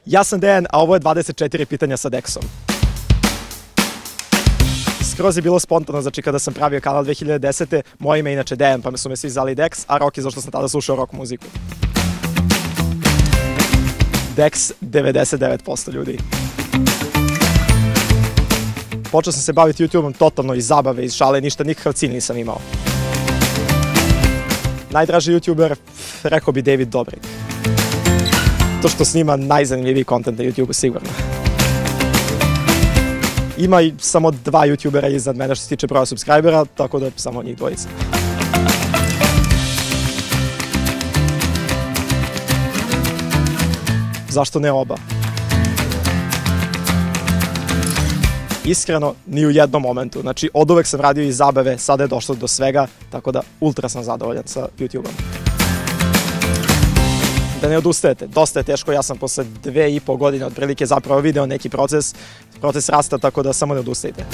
Ja sam Dejan, a ovo je 24 pitanja sa Dexom. Skroz je bilo spontano, znači kada sam pravio kanal 2010. Moje ime je inače Dejan, pa me su me svi zvali Dex, a rock je zašto sam tada slušao rock muziku. Dex 99% ljudi. Počeo sam se baviti YouTube-om totalno iz zabave, iz šale, ništa, nikakav cilj nisam imao. Najdraži YouTuber, rekao bi David Dobrik. To što snima najzanimljiviji kontent na YouTube-u sigurno. Ima i samo 2 YouTubera iznad mene što se tiče broja subscribera, tako da samo njih dvojica. Zašto ne oba? Iskreno, ni u jednom momentu. Znači, od uvek sam radio iz zabave, sada je došlo do svega, tako da ultra sam zadovoljan sa YouTube-om. Da ne odustajete, dosta je teško, ja sam posle 2,5 godine otprilike zapravo video neki proces rasta, tako da samo ne odustajte.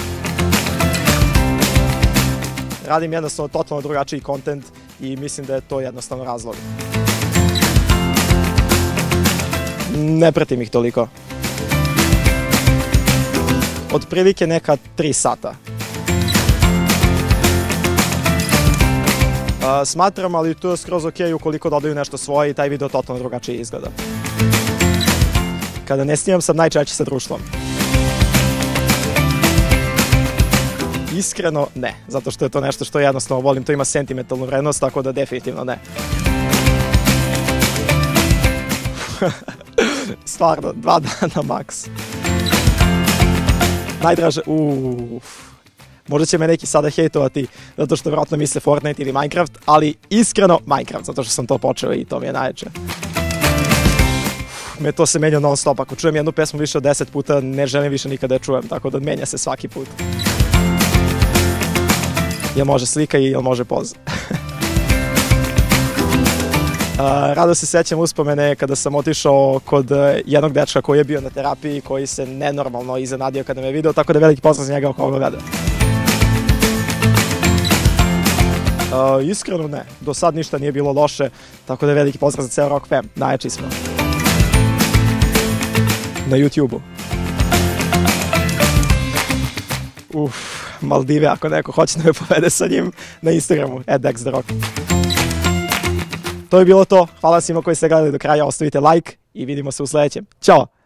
Radim jednostavno totalno drugačiji kontent i mislim da je to jednostavno razlog. Ne pratim ih toliko. Otprilike neka 3 sata. Smatram, ali to je skroz ok ukoliko dodaju nešto svoje i taj video totalno drugačije izgleda. Kada ne snimam sam najčešće sa društvom. Iskreno ne, zato što je to nešto što jednostavno volim, to ima sentimentalnu vrednost, tako da definitivno ne. Stvarno, 2 dana maks. Najdraže, možda će me neki sada hejtovati zato što vjerojatno misle Fortnite ili Minecraft, ali iskreno Minecraft, zato što sam to počeo i to mi je najjače. To se menja non stop, ako čujem jednu pesmu više od 10 puta, ne želim više nikada da je čujem, tako da menja se svaki put. Jel može slika i jel može poz. Rado se sećam uspomene kada sam otišao kod jednog dečka koji je bio na terapiji, koji se nenormalno iznenadio kada me video, tako da veliki pozdrav za njega ako ovo gleda. Iskreno ne, do sad ništa nije bilo loše, tako da veliki pozdrav za ceo Rock fam, najjači smo. Na YouTube-u. Maldive, ako neko hoće da me povede sa njim, na Instagramu, @DexTheRock. To je bilo to, hvala svima koji ste gledali do kraja, ostavite like i vidimo se u sledećem. Ćao!